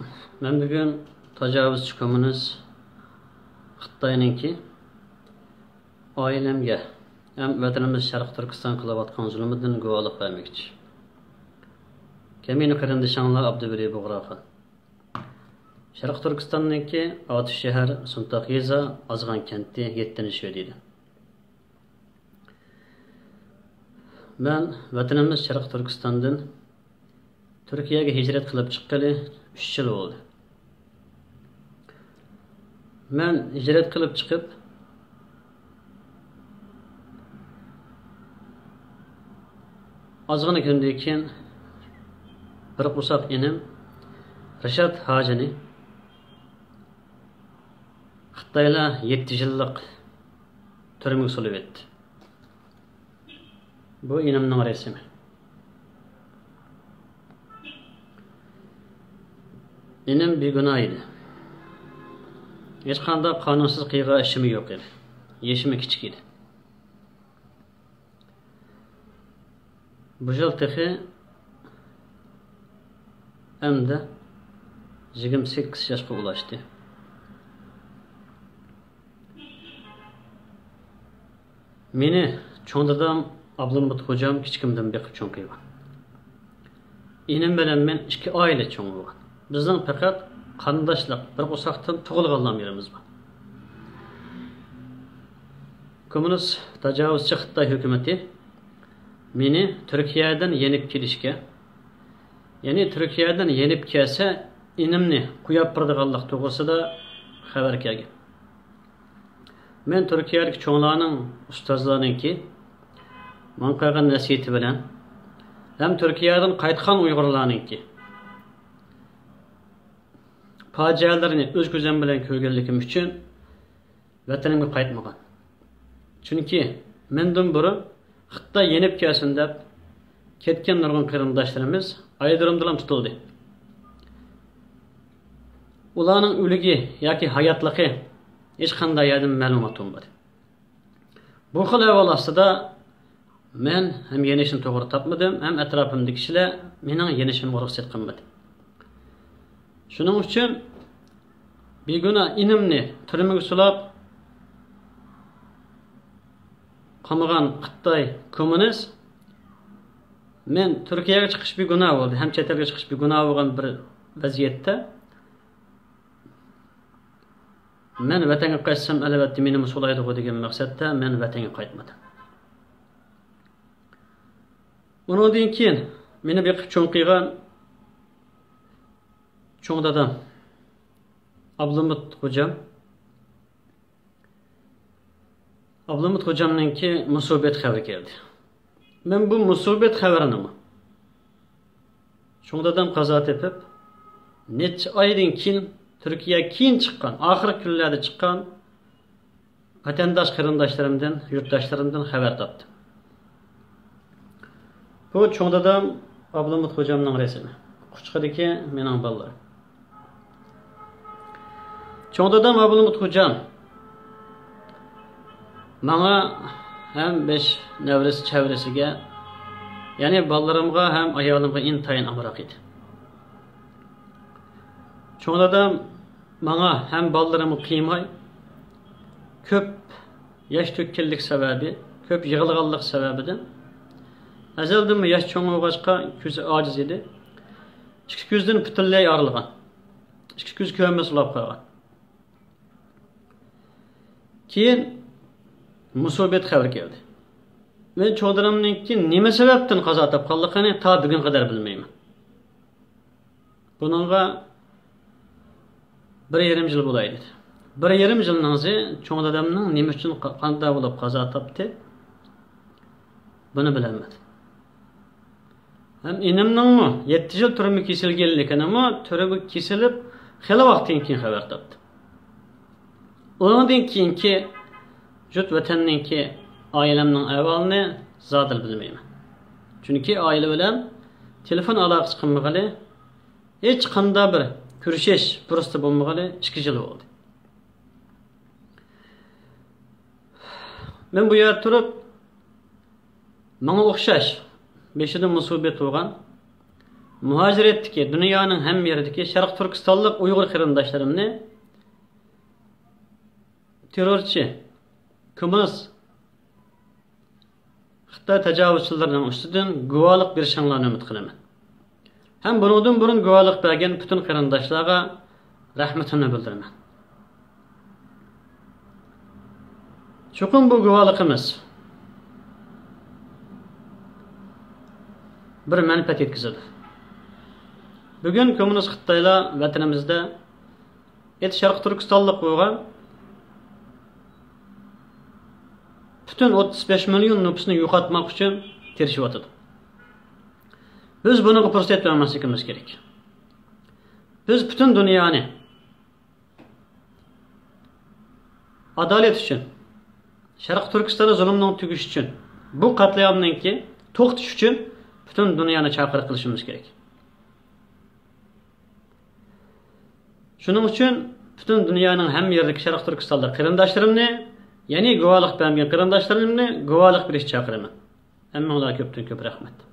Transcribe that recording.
Ben bugün tecavüzçü komünist Xitoyninki ailemge hem vatanimiz Sharq Turkiston qilayotgan zulmidan guvohlik bermoqchi. Kemini qarindishanglar Abdubari Bug'roqi. Sharq Turkistonniki Atish shahar Suntoq yeza Azg'an kenti 7-shi deydi. Ben vatanimiz Sharq Turkistondan Turkiyaga hijrat qilib chiqqali 3 yil bo'ldi. Ben hicret kılıp çıkıp azgını gündeyken bir kusap inim Reşat Hacı'ni Xitayla 7 yıllık türmük sulup etti. Bu inimnin resmi. İnim bir günahıydı. Hiç qanday qanunsuz qiyğa işimi yo'q edi. Yeshimi kichik edi. Bu yil texi hamda 28 yoshga ulashdi. Meni cho'ng dadam Abdulmut xo'jam kichkimdan beqib cho'ng qilgan. Inim bilan men 2 oila cho'ng bo'lgan. Bizning faqat qandoshlik bir qo'saqdan tug'ilganlar yerimiz bor. Komünist tajovuzchi Xitoy hukumati meni Turkiyadan yenib kelishga, ya'ni Turkiyadan yenib kelsa, inimni qo'yib turadiganlik to'g'risida xabar kelgan. Men Turkiyadagi cho'nglarning ustozlarninki men qilgan nasihati bilan ham Turkiyadan qaytgan Uyg'urlarninki facialarını öz gözüm bilen ko'rganligim uchun vatanimga qaytmagan. Chunki mendan biri Xitoy yenib kelsin deb ketgan nurg'un qarindoshlarimiz aydirimdan tutildi. Ularning o'ligi yoki hayotligi hech qanday yerdan ma'lumot bo'lmadi. Bu xil ahvol ostida men ham yenishni to'g'ri topmadim, ham atrofimdagi kishilar mening yenishimga ruxsat qilmadi. Shuning uchun beguna inimni turmaga sulab qamagan Xitoy kommunist men Turkiyaga chiqish bir gunoh bo'ldi, ham chet elga chiqish bir gunoh bo'lgan bir vaziyatda men vatanga qaytsam albatta meni musulaydi degan maqsadda men vatanga qaytmadim. Undan keyin meni beqib cho'ng qilgan cho'ng dadam Abdulmut hocamninki musibet xabari keldi. Men bu musibet xabarini cho'ng dadam qazo tepib necha oydan keyin Turkiyaga keyin chiqqan, oxirgi kunlarda chiqqan vatandosh qarindoshlarimdan, yurtdoshlarimdan xabar topdim. Bu cho'ng dadam Abdulmut hocamning rasmi. Quchqidagi mening bolalarim. Cho'ng dadam Abdulmut hocam bana hem 5 nevresi çevresiga, yani bolalarımga hem ayolimga intayin amroq edi. Cho'ng dadam bana hem bolalarımı qiymay, ko'p yosh to'kkanlik sababi, ko'p yig'ilganlik sababidan azaldan yosh cho'ng bo'lg'achqa ko'zi ojiz edi. İki ko'zdan butunlay ayrilgan. İki ko'z ko'rmas ulab qolgan. Keyin musibet xabar keldi. Men cho'ng dadamninki nima sababdan qazo topganligini ta bugun qadar bilmayman. Buningga 1,5 yil bo'laydi. 1,5 yildan so'ng cho'ng dadamning nima uchun qanday bo'lib qazo topdi? Buni bilmadim. Hem inimninmi 7 yil turmuk kesilganligini ama turmuk kesilib xeyli vaqtdan keyin xabar topdim. Ondan keyinki jut vatanninki ailemning ahvolini zodil bilmayman. Chunki oila bilan telefon aloqasi qilmag'ali, hech qanday bir ko'rishish fursati bo'lmag'ali 2 yil bo'ldi. Men bu yerda turib menga o'xshash beshida musibet bo'lgan muhaciretdiki, dünyanın hem yeridiki Şarq Türkistanlık Uyghur qarindoshlarımni terrorchi, kommunist Xitoy tajovuzchilarining ustidan guvohlik berishinglarni umid qilaman. Hem bundan burun guvohlik bergan butun qarindoshlarga rahmatimni bildiraman. Chuqur bu guvohligimiz bir manfaat yetkazadi. Bugun kommunist Xitoylar vatanimizda Sharq Turkistonlik bo'lgan bütün 35 milyon nüfusunu yo'qotmoq uchun tirishyapti. Biz buni fursat vermasligimiz kerak. Biz bütün dünyani adalet uchun, Sharq Turkistonda zulmning tugishi uchun, bu qatliamninki to'xtatish uchun bütün dünyani chaqiriq qilishimiz kerak. Shuning uchun bütün dünyanın hem yerdagi Sharq Turkistonda qarindoshlarimni, ya'ni guvohlik bergan qarindoshlarimni guvohlik berishga chaqiraman. Hammalarga ko'pdan ko'p rahmat.